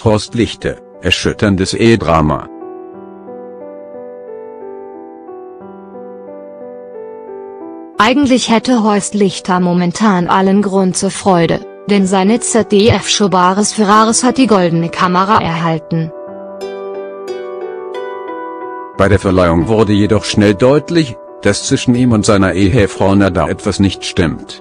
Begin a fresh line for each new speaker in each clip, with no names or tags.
Horst Lichte, erschütterndes Ehedrama.
Eigentlich hätte Horst Lichter momentan allen Grund zur Freude, denn seine ZDF-Show Bares für Rares hat die Goldene Kamera erhalten.
Bei der Verleihung wurde jedoch schnell deutlich, dass zwischen ihm und seiner Ehefrau Nada etwas nicht stimmt.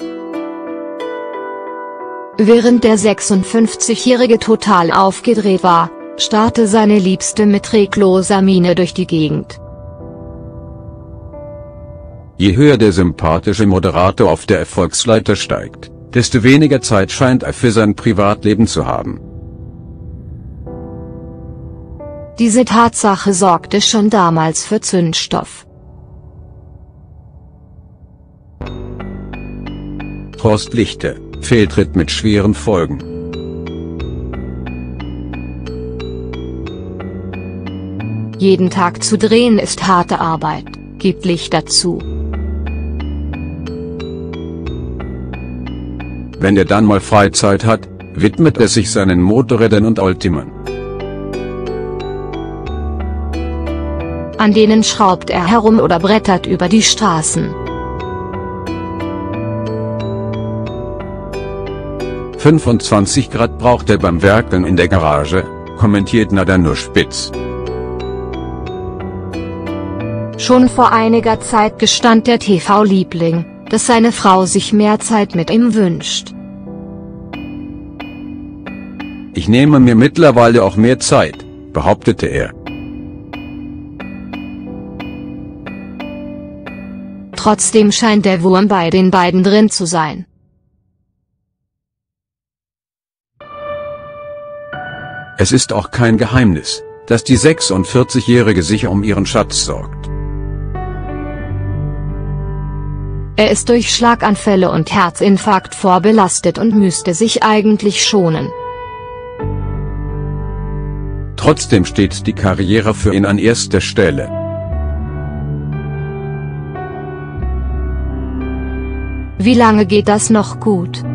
Während der 56-Jährige total aufgedreht war, starrte seine Liebste mit regloser Miene durch die Gegend.
Je höher der sympathische Moderator auf der Erfolgsleiter steigt, desto weniger Zeit scheint er für sein Privatleben zu haben.
Diese Tatsache sorgte schon damals für Zündstoff.
Horst Lichte, Fehltritt mit schweren Folgen.
Jeden Tag zu drehen ist harte Arbeit, gibt Lichter zu.
Wenn er dann mal Freizeit hat, widmet er sich seinen Motorrädern und Oldtimern.
An denen schraubt er herum oder brettert über die Straßen.
25 Grad braucht er beim Werkeln in der Garage, kommentiert Nada nur spitz.
Schon vor einiger Zeit gestand der TV-Liebling, dass seine Frau sich mehr Zeit mit ihm wünscht.
Ich nehme mir mittlerweile auch mehr Zeit, behauptete er.
Trotzdem scheint der Wurm bei den beiden drin zu sein.
Es ist auch kein Geheimnis, dass die 46-Jährige sich um ihren Schatz sorgt.
Er ist durch Schlaganfälle und Herzinfarkt vorbelastet und müsste sich eigentlich schonen.
Trotzdem steht die Karriere für ihn an erster Stelle.
Wie lange geht das noch gut?